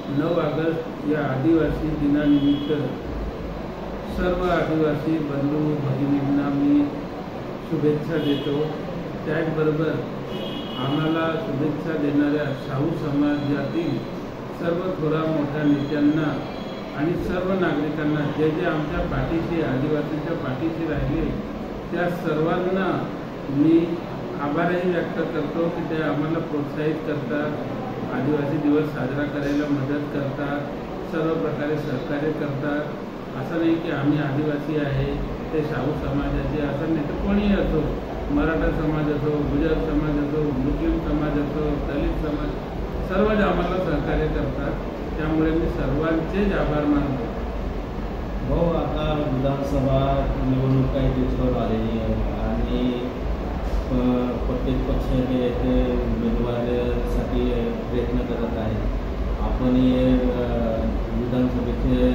9 August या आदिवासी दिनानिमित्त सर्व आदिवासी बंधू भगिनींना मी शुभेच्छा देतो। त्याचबरोबर आम्हाला शुभेच्छा देणाऱ्या शाहू समाजातील सर्व थोरा मोठ्या नेत्यांना आणि सर्व नागरिकांना जे जे आमच्या पाठीशी आदिवासींच्या पाठीशी राहिले त्या सर्वांना मी आभारही व्यक्त करतो की ते आम्हाला प्रोत्साहित करतात, आदिवासी दिवस साजरा करायला मदत करतात, सर्व प्रकारे सहकार्य करतात। असं नाही की आम्ही आदिवासी आहे ते शाहू समाजाचे असं नाही, तर कोणीही असो, मराठा समाज असो, गुजर समाज असो, मुस्लिम समाज असो, दलित समाज, सर्वच आम्हाला सहकार्य करतात। त्यामुळे मी सर्वांचेच आभार मानतो। भाऊ, आता विधानसभा निवडणूक काही दिवसावर आलेली आहे आणि प्रत्येक पक्ष ते उमेदवारासाठी प्रयत्न करत आहे। आपण विधानसभेचे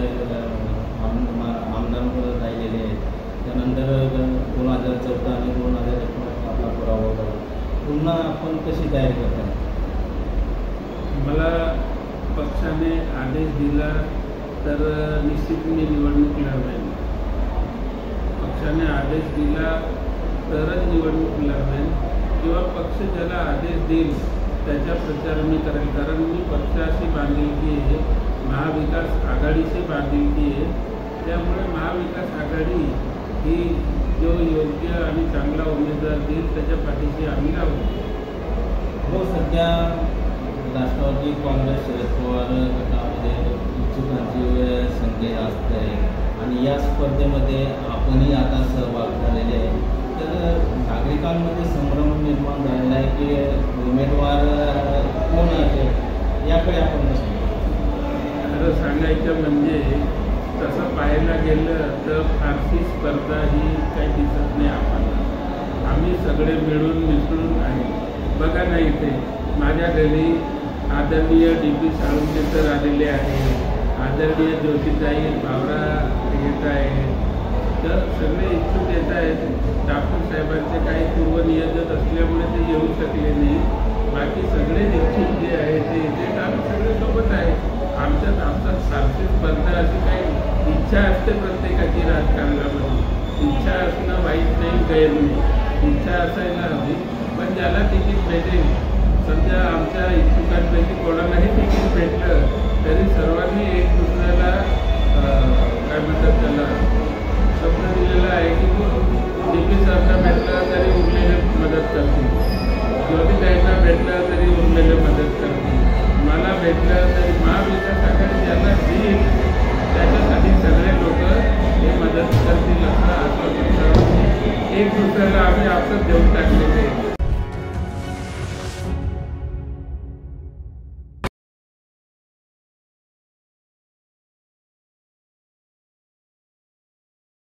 आमदार राहिलेले आहेत, त्यानंतर 2014 आणि 2019 आपला पराभव झाला। पुन्हा आपण कशी तयारी करता? मला पक्षाने आदेश दिला तर निश्चित मी निवडणूक लढवेन। पक्षाने आदेश दिला तरच निवडणूक लढवेन किंवा पक्ष ज्याला आदेश देईल त्याचा प्रचार मी करेन। कारण मी पक्षाशी बांधिलकी आहे, महाविकास आघाडीशी बांधिलकी आहे। त्यामुळे महाविकास आघाडी ही जो योग्य आणि चांगला उमेदवार देईल त्याच्या पाठीशी आम्ही राहू। हो, सध्या राष्ट्रवादी काँग्रेस शरद पवार गटामध्ये इच्छुकांची संख्या जास्त आहे आणि या स्पर्धेमध्ये आपणही आता सहभाग झालेले आहे। तर नागरिकांमध्ये संभ्रम निर्माण झालेला आहे की उमेदवार कोण असेल, याकडे आपण कसं? खरं सांगायचं म्हणजे तसं पाहायला गेलं तर फारशी स्पर्धा ही काही दिसत नाही आपल्याला। आम्ही सगळे मिळून मिसळून आहे। बघा ना, इथे माझ्या घरी आदरणीय DP साळुंखे सर आलेले आहे, आदरणीय ज्योतिताई बावरा येत आहे, तर सगळे इच्छुक येत आहेत। ठाकूर साहेबांचे काही पूर्वनियोजन असल्यामुळे ते येऊ शकले नाही, बाकी सगळे इच्छुक जे आहे ते इथे आम्ही सगळे सोबत आहे। आमच्यात फारशी स्पर्धा अशी काही इच्छा असते प्रत्येकाची राजकारणामध्ये, इच्छा असणं वाईट नाही, गैर नाही, इच्छा असायला हवी। पण ज्याला तिकीट भेटेल, सध्या आमच्या इच्छुकांपैकी कोणालाही तिकीट भेटलं तरी सर्वांनी एक दुसऱ्याला काय म्हणतात त्याला शब्द दिलेला आहे की DP सरला भेटलं तरी उरलेले मदत करतील, ज्योतिताईंना भेटलं तरी उरलेले मदत करतील, मला भेटलं तरी महाविकास आघाडी ज्याला देईल त्याच्यासाठी सगळे लोक हे मदत करतील असं आश्वासन एक दुसऱ्याला आम्ही आपलं